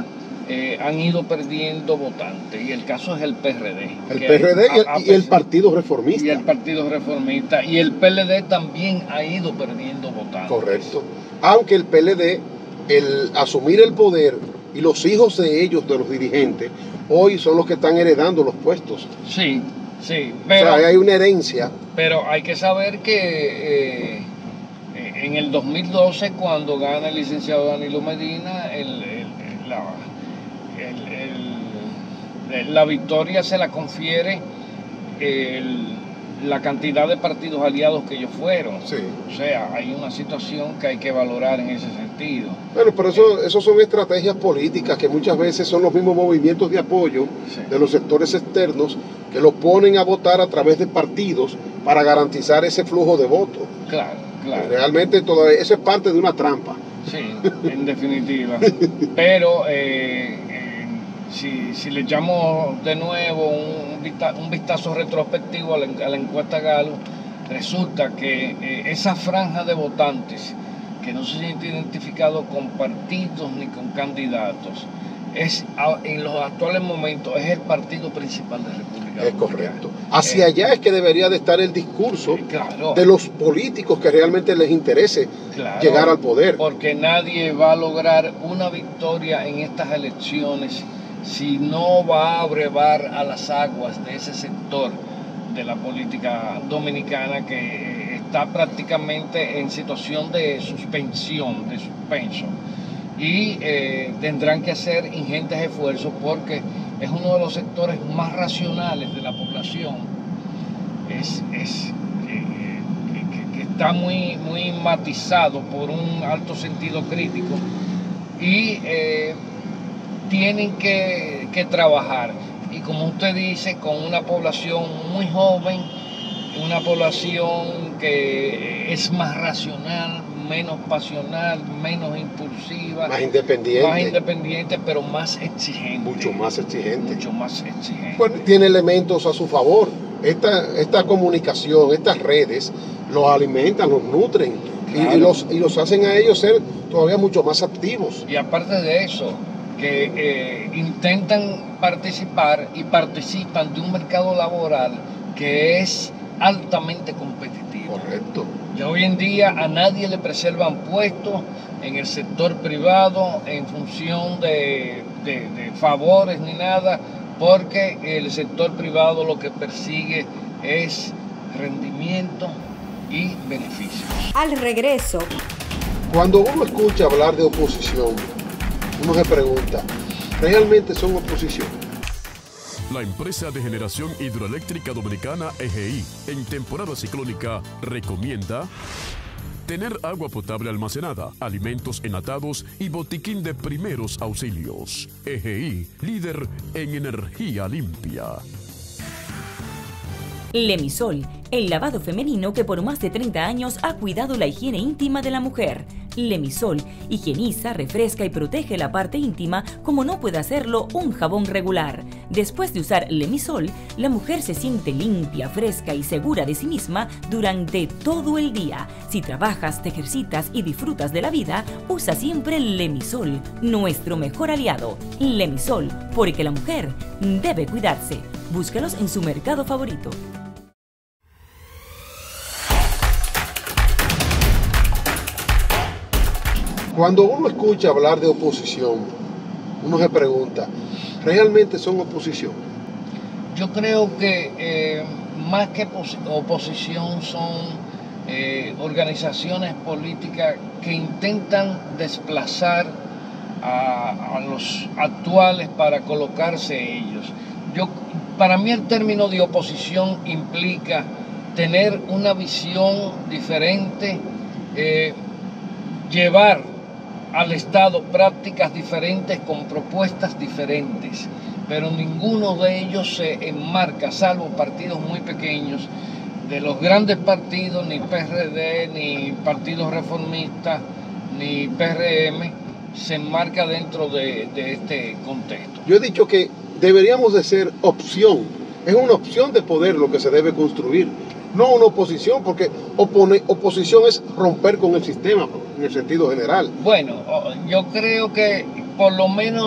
eh, han ido perdiendo votantes, y el caso es el P R D. El P R D y el, a, a, y el Partido Reformista. Y el Partido Reformista, y el P L D también ha ido perdiendo votantes. Correcto. Aunque el P L D, el asumir el poder y los hijos de ellos, de los dirigentes, hoy son los que están heredando los puestos. Sí, sí. Pero, o sea, hay una herencia. Pero hay que saber que eh, en el dos mil doce, cuando gana el licenciado Danilo Medina, el, el, la, el, el, la victoria se la confiere el, la cantidad de partidos aliados que ellos fueron. Sí. O sea, hay una situación que hay que valorar en ese sentido. Bueno, pero eso, eso son estrategias políticas que muchas veces son los mismos movimientos de apoyo sí. de los sectores externos que los ponen a votar a través de partidos para garantizar ese flujo de votos. Claro, claro. Realmente todavía eso es parte de una trampa. Sí, en definitiva. Pero eh, eh, si, si le echamos de nuevo un, vista, un vistazo retrospectivo a la, a la encuesta Gallup, resulta que eh, esa franja de votantes que no se siente identificado con partidos ni con candidatos, es en los actuales momentos es el partido principal de República Dominicana. Es correcto. Hacia eh, allá es que debería de estar el discurso claro, de los políticos que realmente les interese claro, llegar al poder. Porque nadie va a lograr una victoria en estas elecciones si no va a abrevar a las aguas de ese sector de la política dominicana que está prácticamente en situación de suspensión, de suspenso. Y eh, tendrán que hacer ingentes esfuerzos porque es uno de los sectores más racionales de la población. Es, es eh, que, que está muy, muy matizado por un alto sentido crítico y eh, tienen que, que trabajar. Y como usted dice, con una población muy joven, una población que es más racional, menos pasional, menos impulsiva, más independiente, más independiente, pero más exigente. Mucho más exigente. Mucho más exigente. Bueno, tiene elementos a su favor. Esta, esta comunicación, estas redes, los alimentan, los nutren claro. y, y, los, y los hacen a ellos ser todavía mucho más activos. Y aparte de eso, que eh, intentan participar y participan de un mercado laboral que es altamente competitivo. Correcto. Y hoy en día a nadie le preservan puestos en el sector privado en función de, de, de favores ni nada, porque el sector privado lo que persigue es rendimiento y beneficios. Al regreso. Cuando uno escucha hablar de oposición, uno se pregunta, ¿realmente son oposición? La empresa de generación hidroeléctrica dominicana E G I, en temporada ciclónica, recomienda tener agua potable almacenada, alimentos enlatados y botiquín de primeros auxilios. E G I, líder en energía limpia. Lemisol, el lavado femenino que por más de treinta años ha cuidado la higiene íntima de la mujer. Lemisol higieniza, refresca y protege la parte íntima como no puede hacerlo un jabón regular. Después de usar Lemisol, la mujer se siente limpia, fresca y segura de sí misma durante todo el día. Si trabajas, te ejercitas y disfrutas de la vida, usa siempre Lemisol, nuestro mejor aliado. Lemisol, porque la mujer debe cuidarse. Búscalos en su mercado favorito. Cuando uno escucha hablar de oposición, uno se pregunta, ¿realmente son oposición? Yo creo que eh, más que oposición son eh, organizaciones políticas que intentan desplazar a, a los actuales para colocarse ellos. Yo, para mí el término de oposición implica tener una visión diferente, eh, llevar al Estado prácticas diferentes con propuestas diferentes, pero ninguno de ellos se enmarca, salvo partidos muy pequeños, de los grandes partidos, ni P R D, ni Partido Reformista, ni P R M, se enmarca dentro de, de este contexto. Yo he dicho que deberíamos de ser opción, es una opción de poder lo que se debe construir, no una oposición, porque opone, oposición es romper con el sistema, en el sentido general. Bueno, yo creo que por lo menos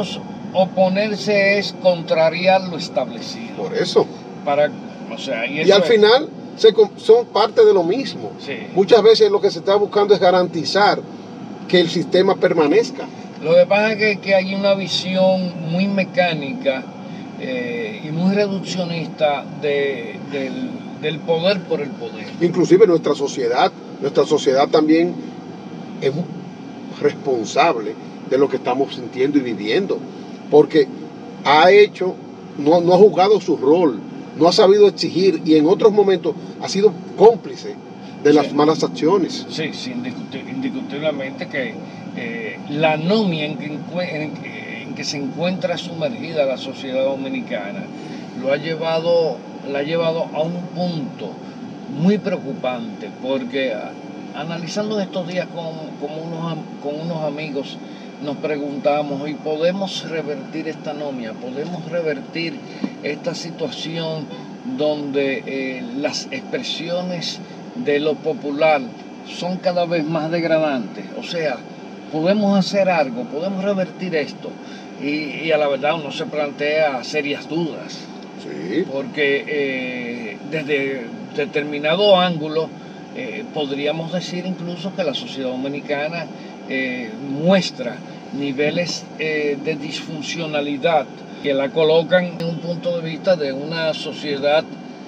oponerse es contrariar lo establecido. Por eso. Para, o sea, y, eso y al es, final se, son parte de lo mismo. Sí. Muchas veces lo que se está buscando es garantizar que el sistema permanezca. Lo que pasa es que, que hay una visión muy mecánica eh, y muy reduccionista de, del, del poder por el poder. Inclusive nuestra sociedad, nuestra sociedad también es responsable de lo que estamos sintiendo y viviendo, porque ha hecho, no, no ha jugado su rol, no ha sabido exigir y en otros momentos ha sido cómplice de las sí. malas acciones. Sí, sí, indiscutiblemente que eh, la anomia en que, en, en que se encuentra sumergida la sociedad dominicana lo ha llevado, la ha llevado a un punto muy preocupante, porque analizando estos días con, con, unos, con unos amigos nos preguntamos, ¿y podemos revertir esta anomia? ¿Podemos revertir esta situación donde eh, las expresiones de lo popular son cada vez más degradantes? O sea, ¿podemos hacer algo? ¿Podemos revertir esto? Y, y a la verdad uno se plantea serias dudas. Sí. Porque eh, desde determinado ángulo eh, podríamos decir incluso que la sociedad dominicana eh, muestra niveles eh, de disfuncionalidad que la colocan en un punto de vista de una sociedad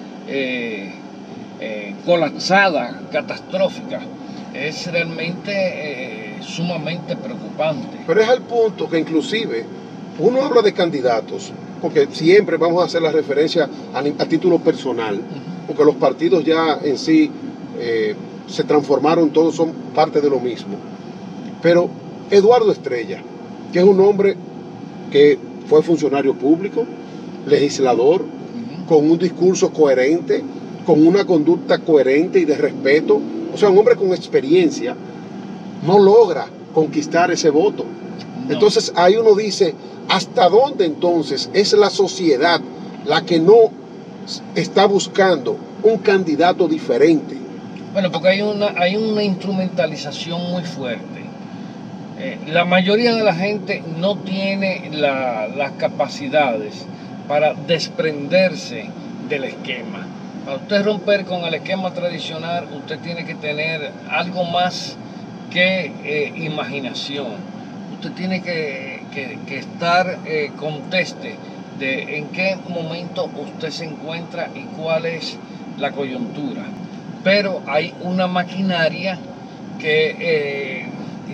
eh, eh, colapsada, catastrófica. Es realmente eh, sumamente preocupante. Pero es al punto que inclusive uno habla de candidatos, porque siempre vamos a hacer la referencia a, a título personal, uh-huh. porque los partidos ya en sí eh, se transformaron, todos son parte de lo mismo. Pero Eduardo Estrella, que es un hombre que fue funcionario público, legislador, uh-huh. con un discurso coherente, con una conducta coherente y de respeto, o sea, un hombre con experiencia, no logra conquistar ese voto. No. Entonces ahí uno dice, ¿hasta dónde entonces es la sociedad la que no está buscando un candidato diferente? Bueno, porque hay una, hay una instrumentalización muy fuerte. Eh, la mayoría de la gente no tiene la, las capacidades para desprenderse del esquema. Para usted romper con el esquema tradicional, usted tiene que tener algo más que eh, imaginación. Usted tiene que, que, que estar eh, conteste de en qué momento usted se encuentra y cuál es la coyuntura. Pero hay una maquinaria que, eh,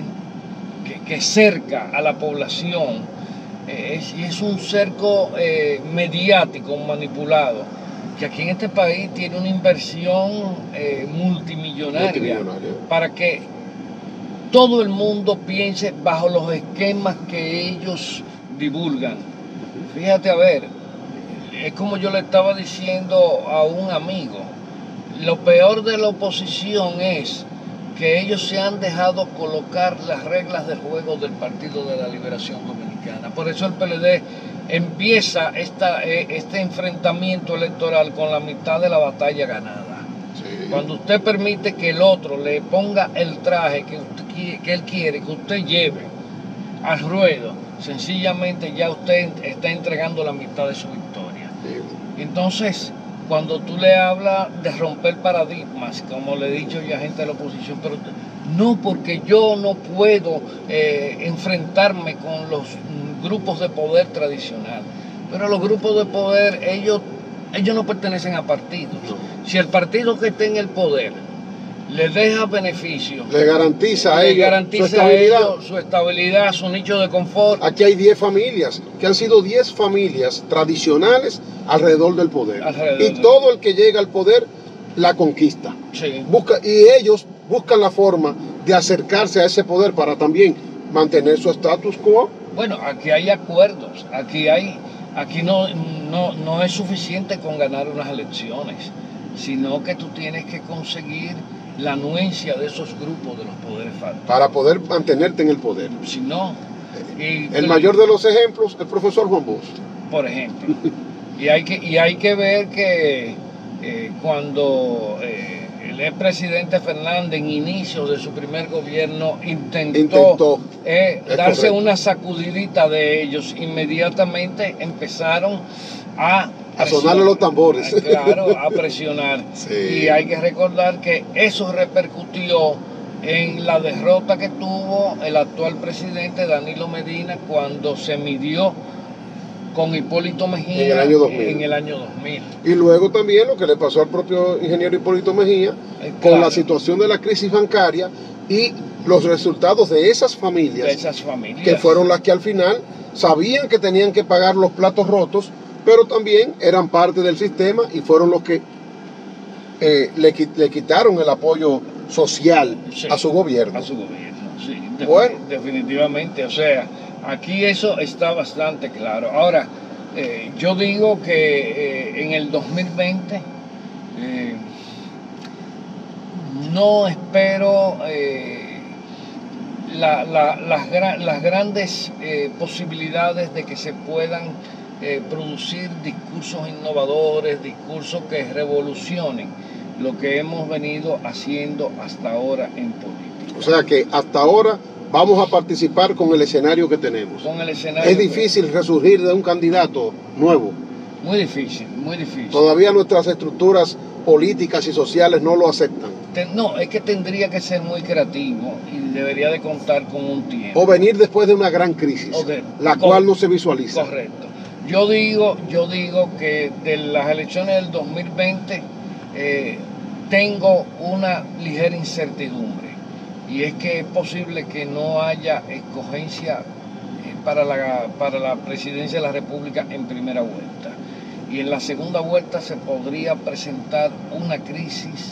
que, que cerca a la población eh, es, y es un cerco eh, mediático manipulado, que aquí en este país tiene una inversión eh, multimillonaria, multimillonaria para que todo el mundo piense bajo los esquemas que ellos divulgan. Fíjate, a ver, es como yo le estaba diciendo a un amigo, lo peor de la oposición es que ellos se han dejado colocar las reglas del juego del Partido de la Liberación Dominicana. Por eso el P L D empieza esta, este enfrentamiento electoral con la mitad de la batalla ganada. Sí. Cuando usted permite que el otro le ponga el traje que, usted, que él quiere que usted lleve al ruedo, sencillamente ya usted está entregando la mitad de su victoria. Sí. Entonces, cuando tú le hablas de romper paradigmas, como le he dicho ya a gente de la oposición, pero no, porque yo no puedo eh, enfrentarme con los grupos de poder tradicional. Pero los grupos de poder, ellos, ellos no pertenecen a partidos. No. Si el partido que esté en el poder le deja beneficio, le garantiza a le ellos garantiza su estabilidad. A ellos su estabilidad, su nicho de confort. Aquí hay diez familias, que han sido diez familias tradicionales alrededor del poder. Alrededor y todo el que llega al poder la conquista. Sí. Busca, y ellos buscan la forma de acercarse a ese poder para también mantener su status quo. Bueno, aquí hay acuerdos, aquí hay, aquí no, no, no es suficiente con ganar unas elecciones, sino que tú tienes que conseguir la anuencia de esos grupos de los poderes fácticos. Para poder mantenerte en el poder. Si no... Y, el mayor de los ejemplos, el profesor Juan Bosch. Por ejemplo. y, hay que, y hay que ver que eh, cuando eh, el expresidente Fernández en inicio de su primer gobierno intentó, Intentó. Eh, Es darse correcto. una sacudidita de ellos. Inmediatamente empezaron a A sonarle los tambores. Claro, a presionar. Sí. Y hay que recordar que eso repercutió en la derrota que tuvo el actual presidente Danilo Medina cuando se midió con Hipólito Mejía En el año dos mil. en el año dos mil. Y luego también lo que le pasó al propio ingeniero Hipólito Mejía Eh, con claro. la situación de la crisis bancaria y los resultados de esas familias, De esas familias. que fueron las que al final sabían que tenían que pagar los platos rotos, pero también eran parte del sistema y fueron los que eh, le, qui- le quitaron el apoyo social Sí, a su gobierno. A su gobierno, sí. defini- Bueno. Definitivamente, o sea, aquí eso está bastante claro. Ahora, eh, yo digo que eh, en el dos mil veinte eh, no espero eh, la- la- las, gra- las grandes eh, posibilidades de que se puedan eh, producir discursos innovadores, discursos que revolucionen lo que hemos venido haciendo hasta ahora en política. O sea que hasta ahora vamos a participar con el escenario que tenemos. Con el escenario Es que- difícil resurgir de un candidato nuevo. Muy difícil, muy difícil. Todavía nuestras estructuras políticas y sociales no lo aceptan. Te- No, es que tendría que ser muy creativo y debería de contar con un tiempo. O venir después de una gran crisis, O de- la co- cual no se visualiza. Correcto. Yo digo, yo digo que de las elecciones del dos mil veinte eh, tengo una ligera incertidumbre y es que es posible que no haya escogencia eh, para la, para la presidencia de la República en primera vuelta. Y en la segunda vuelta se podría presentar una crisis,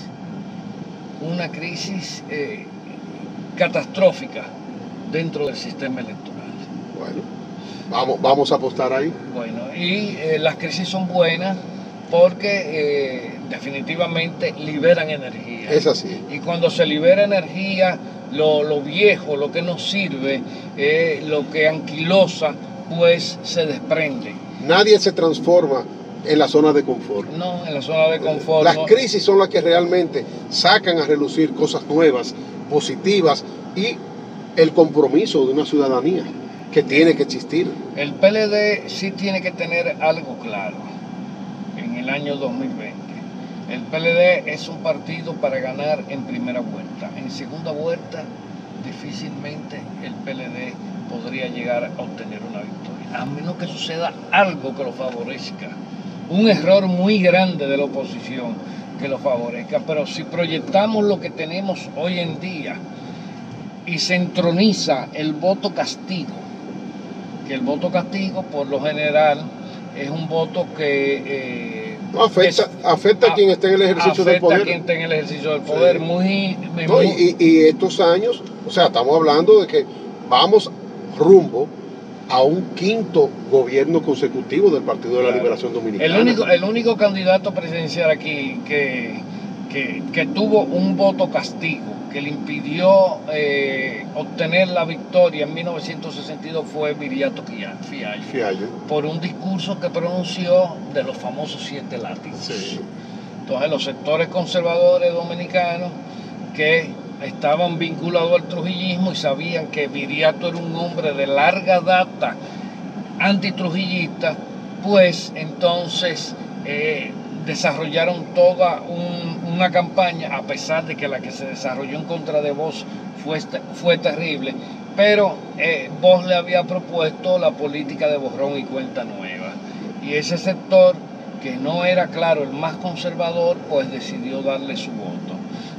una crisis eh, catastrófica dentro del sistema electoral. Bueno, vamos, vamos a apostar ahí. Bueno, y eh, las crisis son buenas porque eh, definitivamente liberan energía. Es así. Y cuando se libera energía, lo, lo viejo, lo que nos sirve, eh, lo que anquilosa, pues se desprende. Nadie se transforma en la zona de confort. No, en la zona de confort. Las no. crisis son las que realmente sacan a relucir cosas nuevas, positivas y el compromiso de una ciudadanía que tiene que existir. El P L D sí tiene que tener algo claro en el año dos mil veinte. El P L D es un partido para ganar en primera vuelta. En segunda vuelta, difícilmente el P L D podría llegar a obtener una victoria, a menos que suceda algo que lo favorezca. Un error muy grande de la oposición que lo favorezca. Pero si proyectamos lo que tenemos hoy en día y se entroniza el voto castigo, que el voto castigo por lo general es un voto que eh, No, afecta, es- afecta a quien esté en el ejercicio del afecta a poder. quien esté en el ejercicio del poder. Sí. Muy, muy- No, y, y- y estos años, o sea, estamos hablando de que vamos rumbo a un quinto gobierno consecutivo del Partido de la Claro. Liberación Dominicana. El único, el único candidato presidencial aquí que, que, que tuvo un voto castigo, que le impidió eh, obtener la victoria en mil novecientos sesenta y dos fue Viriato Fiallo, Fiallo. por un discurso que pronunció de los famosos siete látigos. Sí. Entonces los sectores conservadores dominicanos que estaban vinculados al trujillismo y sabían que Viriato era un hombre de larga data antitrujillista, pues entonces eh, desarrollaron toda un- una campaña, a pesar de que la que se desarrolló en contra de Bosch fue, este- fue terrible, pero eh, Bosch le había propuesto la política de borrón y cuenta nueva. Y ese sector, que no era, claro, el más conservador, pues decidió darle su voto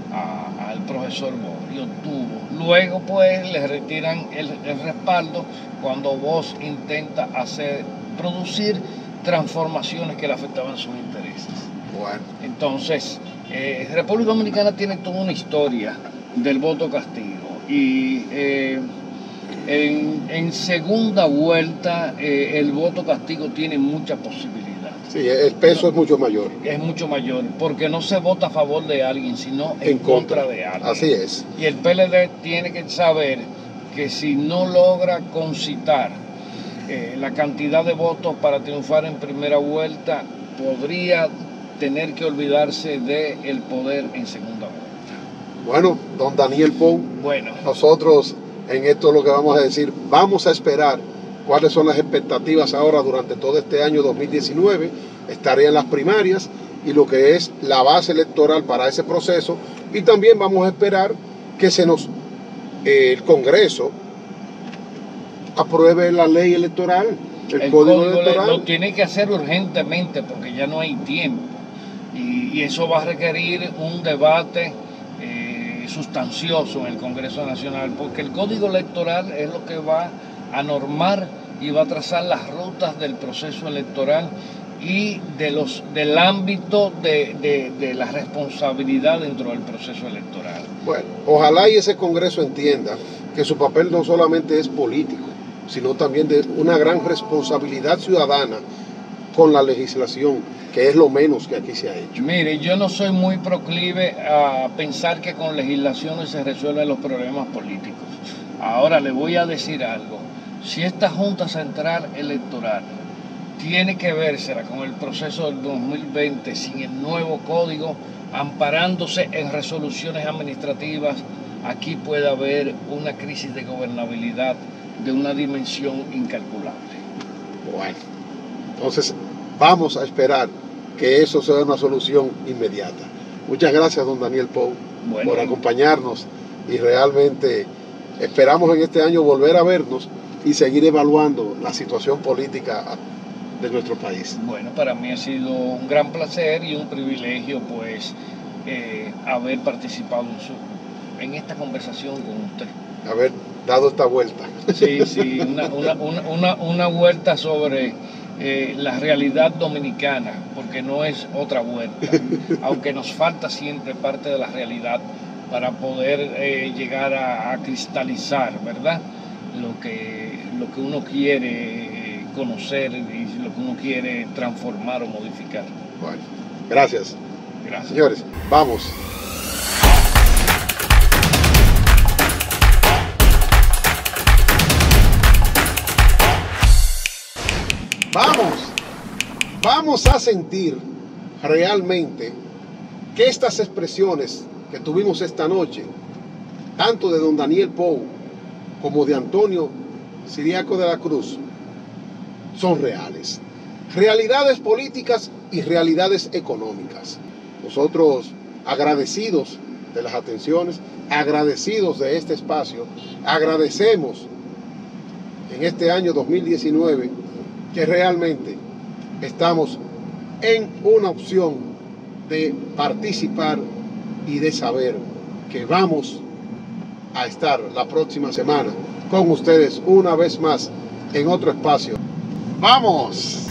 a- al profesor Bosch y obtuvo. Luego, pues, le retiran el, el respaldo cuando Bosch intenta hacer, producir transformaciones que le afectaban sus intereses. Bueno, Entonces, eh, República Dominicana tiene toda una historia del voto castigo y eh, en, en segunda vuelta eh, el voto castigo tiene mucha posibilidad. sí, el peso es mucho mayor. Es mucho mayor porque no se vota a favor de alguien, sino en, En contra. contra de alguien. Así es. Y el P L D tiene que saber que si no logra concitar eh, la cantidad de votos para triunfar en primera vuelta, podría tener que olvidarse del poder en segunda vuelta. Bueno, don Daniel Pou, Bueno, nosotros en esto lo que vamos a decir, vamos a esperar cuáles son las expectativas ahora durante todo este año dos mil diecinueve, estarían las primarias y lo que es la base electoral para ese proceso, y también vamos a esperar que se nos, eh, el Congreso apruebe la ley electoral, el, el código, código electoral. lo tiene que hacer urgentemente porque ya no hay tiempo. Y, y eso va a requerir un debate eh, sustancioso en el Congreso Nacional, porque el código electoral es lo que va a normar y va a trazar las rutas del proceso electoral y de los, del ámbito de, de, de la responsabilidad dentro del proceso electoral. Bueno, ojalá y ese Congreso entienda que su papel no solamente es político, sino también de una gran responsabilidad ciudadana con la legislación, que es lo menos que aquí se ha hecho. Mire, yo no soy muy proclive a pensar que con legislaciones se resuelven los problemas políticos. Ahora le voy a decir algo. Si esta Junta Central Electoral tiene que vérsela con el proceso del dos mil veinte sin el nuevo código, amparándose en resoluciones administrativas, aquí puede haber una crisis de gobernabilidad de una dimensión incalculable. Bueno, entonces vamos a esperar que eso sea una solución inmediata. Muchas gracias, don Daniel Pou, Bueno, por acompañarnos, y realmente esperamos en este año volver a vernos y seguir evaluando la situación política de nuestro país. Bueno, para mí ha sido un gran placer y un privilegio, pues, eh, haber participado en, su, en esta conversación con usted. Haber dado esta vuelta. Sí, sí, una, una, una, una, una vuelta sobre eh, la realidad dominicana, porque no es otra vuelta, aunque nos falta siempre parte de la realidad para poder eh, llegar a, a cristalizar, ¿verdad? Lo que, lo que uno quiere conocer y lo que uno quiere transformar o modificar. Bueno, gracias. Gracias. Señores, vamos. Vamos, vamos a sentir realmente que estas expresiones que tuvimos esta noche, tanto de don Daniel Pou como de Antonio Ciriaco de la Cruz, son reales. Realidades políticas y realidades económicas. Nosotros agradecidos de las atenciones, agradecidos de este espacio, agradecemos en este año dos mil diecinueve que realmente estamos en una opción de participar y de saber que vamos a estar la próxima semana con ustedes una vez más en otro espacio. ¡Vamos!